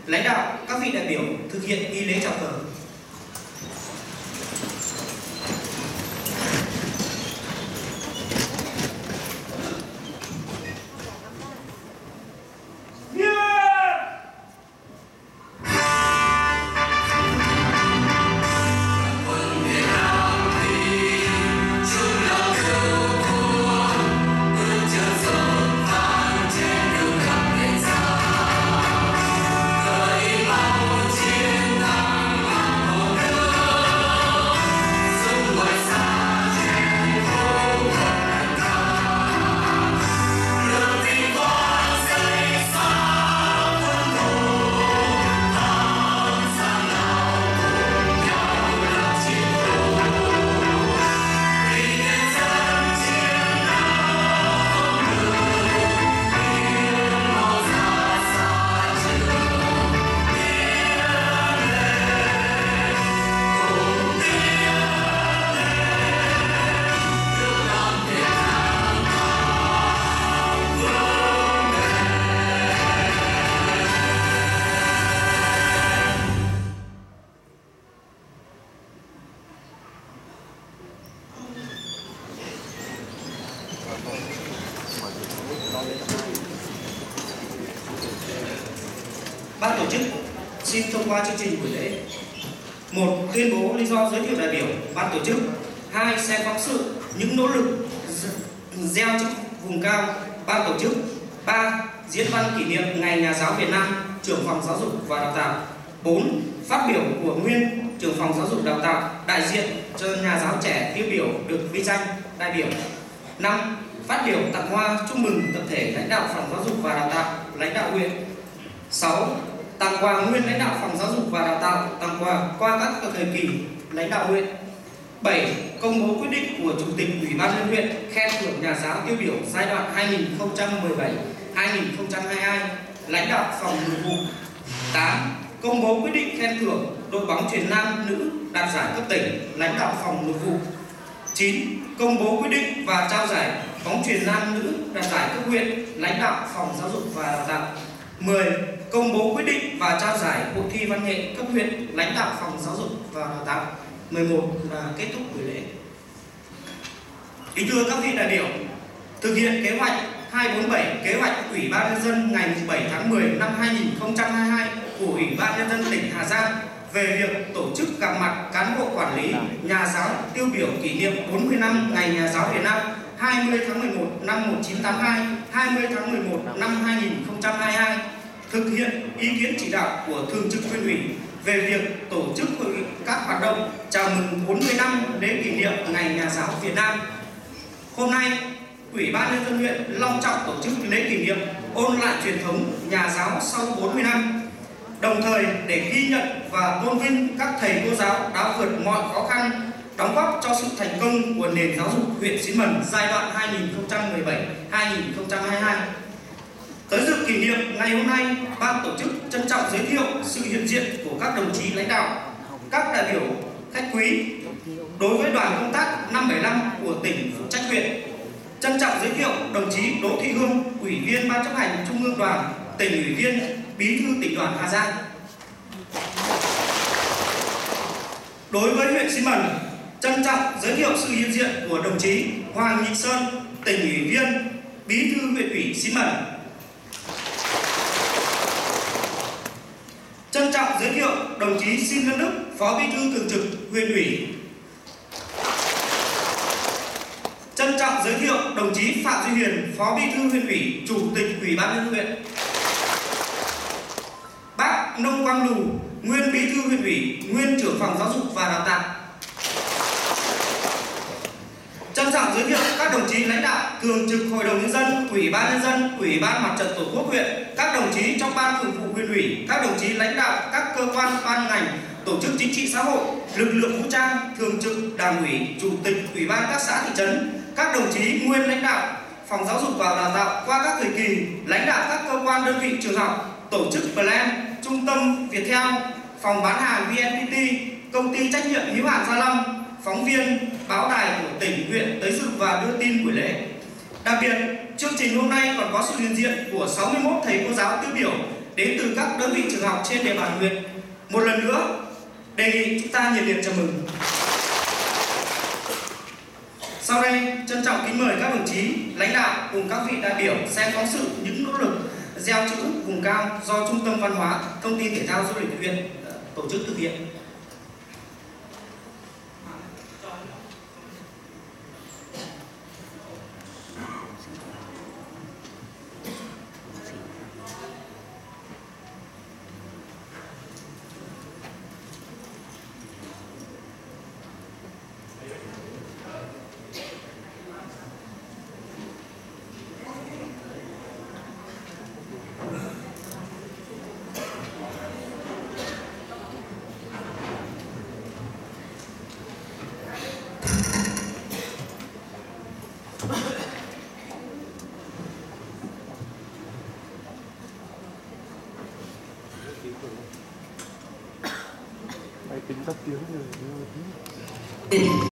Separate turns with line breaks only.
lãnh đạo, các vị đại biểu thực hiện nghi lễ chào cờ. Ban tổ chức xin thông qua chương trình buổi lễ. 1. Tuyên bố lý do giới thiệu đại biểu ban tổ chức. 2. Xem phóng sự những nỗ lực gieo chữ vùng cao ban tổ chức. 3. Diễn văn kỷ niệm Ngày Nhà giáo Việt Nam, trưởng phòng giáo dục và đào tạo. 4. Phát biểu của nguyên trưởng phòng giáo dục đào tạo đại diện cho nhà giáo trẻ tiêu biểu được vinh danh đại biểu. 5. Phát biểu tặng hoa chúc mừng tập thể lãnh đạo phòng giáo dục và đào tạo, lãnh đạo huyện. 6. Tặng quà nguyên lãnh đạo phòng giáo dục và đào tạo, tặng quà qua các thời kỳ lãnh đạo huyện. 7. Công bố quyết định của Chủ tịch Ủy ban nhân dân huyện khen thưởng nhà giáo tiêu biểu giai đoạn 2017-2022, lãnh đạo phòng nội vụ. 8. Công bố quyết định khen thưởng đội bóng chuyền nam nữ đạt giải cấp tỉnh, lãnh đạo phòng nội vụ. 9. Công bố quyết định và trao giải bóng chuyền nam nữ đạt giải cấp huyện, lãnh đạo phòng giáo dục và đào tạo. 10. Công bố quyết định và trao giải hội thi văn nghệ cấp huyện, lãnh đạo phòng giáo dục và đào tạo. 11 là kết thúc buổi lễ. Kính thưa các vị đại biểu, thực hiện kế hoạch 247, kế hoạch Ủy ban nhân dân ngày 7 tháng 10 năm 2022 của Ủy ban nhân dân tỉnh Hà Giang về việc tổ chức gặp mặt cán bộ quản lý, nhà giáo tiêu biểu kỷ niệm 40 năm Ngày Nhà giáo Việt Nam 20 tháng 11 năm 1982, 20 tháng 11 năm 2022, thực hiện ý kiến chỉ đạo của Thường trực Huyện ủy về việc tổ chức các hoạt động chào mừng 40 năm lễ kỷ niệm Ngày Nhà giáo Việt Nam. Hôm nay, Ủy ban nhân dân huyện long trọng tổ chức lễ kỷ niệm ôn lại truyền thống nhà giáo sau 40 năm, đồng thời để ghi nhận và tôn vinh các thầy cô giáo đã vượt mọi khó khăn, đóng góp cho sự thành công của nền giáo dục huyện Xín Mần giai đoạn 2017-2022. Tới dự kỷ niệm ngày hôm nay, ban tổ chức trân trọng giới thiệu sự hiện diện của các đồng chí lãnh đạo, các đại biểu khách quý. Đối với đoàn công tác 575 của tỉnh phụ trách huyện, trân trọng giới thiệu đồng chí Đỗ Thị Hương, Ủy viên Ban chấp hành Trung ương Đoàn, tỉnh ủy viên, Bí thư tỉnh đoàn Hà Giang. Đối với huyện Xín Mần, trân trọng giới thiệu sự hiện diện của đồng chí Hoàng Nhị Sơn, tỉnh ủy viên, Bí thư huyện ủy Xín Mần. Trân trọng giới thiệu đồng chí Xin Văn Đức, Phó Bí thư Thường trực huyện ủy. Trân trọng giới thiệu đồng chí Phạm Duy Hiền, Phó Bí thư huyện ủy, Chủ tịch Ủy ban nhân dân huyện. Bác Nông Quang Lù, nguyên Bí thư huyện ủy, nguyên trưởng phòng giáo dục và đào tạo. Trân trọng giới thiệu các đồng chí lãnh đạo Thường trực Hội đồng nhân dân, Ủy ban nhân dân, Ủy ban Mặt trận Tổ quốc huyện, các đồng chí trong ban thường vụ huyện ủy, các đồng chí lãnh đạo các cơ quan ban ngành, tổ chức chính trị xã hội, lực lượng vũ trang, thường trực Đảng ủy, Chủ tịch Ủy ban các xã thị trấn, các đồng chí nguyên lãnh đạo phòng giáo dục và đào tạo qua các thời kỳ, lãnh đạo các cơ quan đơn vị trường học, tổ chức Plan, Trung tâm Viettel, phòng bán hàng VNPT, công ty trách nhiệm hữu hạn Gia Lâm, phóng viên, báo đài của tỉnh, huyện tới dự và đưa tin buổi lễ. Đặc biệt, chương trình hôm nay còn có sự hiện diện của 61 thầy cô giáo tiêu biểu đến từ các đơn vị trường học trên địa bàn huyện. Một lần nữa, đề nghị chúng ta nhiệt liệt chào mừng. Sau đây, trân trọng kính mời các đồng chí, lãnh đạo cùng các vị đại biểu xem phóng sự những nỗ lực gieo chữ vùng cao do Trung tâm Văn hóa, Thông tin Thể thao Du lịch huyện tổ chức thực hiện.
Máy tính tắt tiếng rồi.